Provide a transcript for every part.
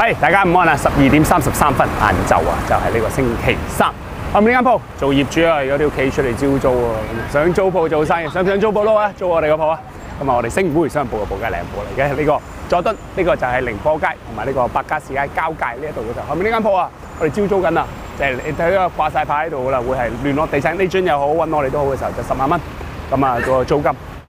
係大家午安啊！12:33晏晝啊，就係呢個星期三。我哋呢間鋪做業主啊，而家都要企出嚟招租啊！想租鋪做生意，想唔想租鋪撈啊？租我哋個鋪啊！咁啊，我哋星匯商鋪嘅鋪街靚鋪嚟嘅，呢個佐敦，呢個就係寧波街同埋呢個百家士街交界呢一度嘅時候。後面呢間鋪啊，我哋招租緊啊，就係你睇個掛晒牌喺度噶啦，會係聯絡地產 agent 又好，揾我哋都好嘅時候就10萬蚊，咁啊個租金。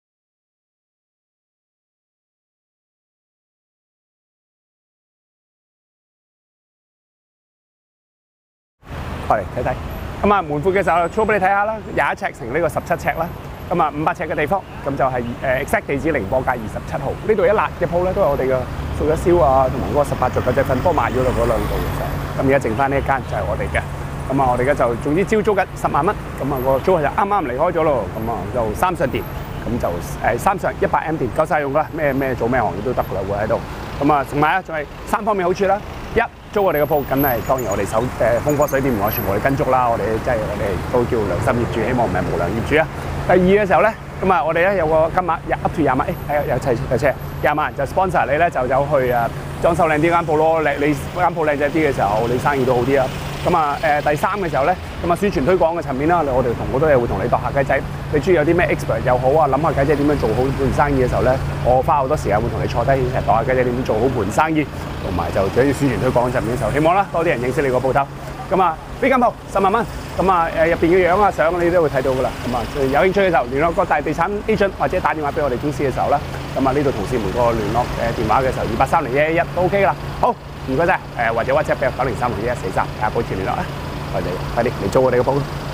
過嚟睇睇，咁啊門闊嘅時候租俾你睇下啦，21尺乘呢個17尺啦，咁啊500尺嘅地方，咁就係exact 地址寧波街27號。呢度一辣嘅鋪咧，都係我哋嘅素一燒啊，同埋嗰個18續嗰隻粉波賣咗落嗰兩度嘅時候，咁而家剩翻呢一間就係我哋嘅，咁啊我哋而家就總之招租緊10萬蚊，咁啊個租客就啱啱離開咗咯，咁啊就3上電，咁就3上100M 電夠晒用啦，咩做咩行業都得噶啦，會喺度，咁啊同埋啊仲係3方面好處啦。一租我哋嘅鋪，梗係當然我哋手風火水電我全部跟足啦，我哋即係我哋都叫良心業主，希望唔係無良業主啊。第二嘅時候咧，咁啊我哋咧有個金額up to 20萬，有車20萬就 sponsor 你咧就走去裝修靚啲間鋪咯，你間鋪靚仔啲嘅時候，你生意都好啲啊。咁啊第三嘅時候咧，咁啊宣傳推廣嘅層面啦，我哋同好多嘢會同你度下計仔，你中意有啲咩 expert 又好啊，諗下計仔點樣做好盤生意嘅時候咧，我花好多時間會同你坐低一齊度下計仔點樣做好盤生意。同埋就最緊要宣傳推廣上面嘅時候，希望啦多啲人認識你個鋪頭。咁啊，呢間鋪10萬蚊，咁啊入邊嘅樣啊相你都會睇到噶啦。咁啊有興趣嘅時候聯絡各大地產 agent 或者打電話俾我哋公司嘅時候啦。咁啊呢度同事們個聯絡電話嘅時候2830111都 OK 啦。好，唔該晒，或者 WhatsApp 俾我9036143，大家保持聯絡啊。快啲嚟租我哋個鋪。